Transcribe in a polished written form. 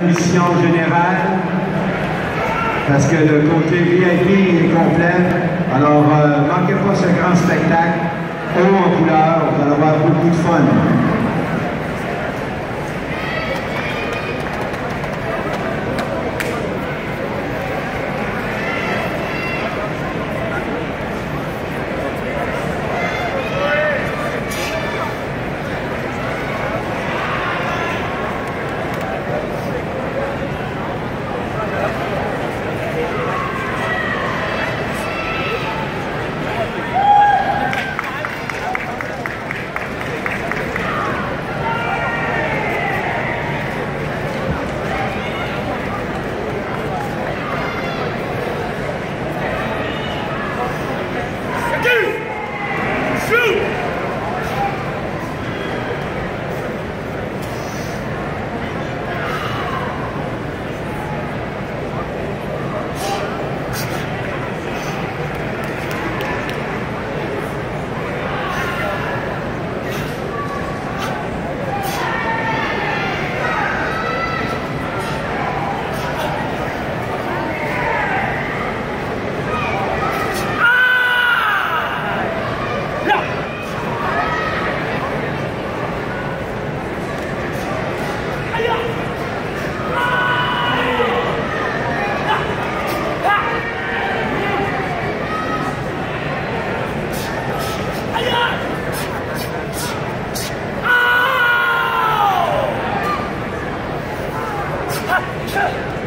Mission générale, parce que le côté VIP est complet. Alors, manquez pas ce grand spectacle, haut en couleur, vous allez avoir beaucoup de fun. Shut up!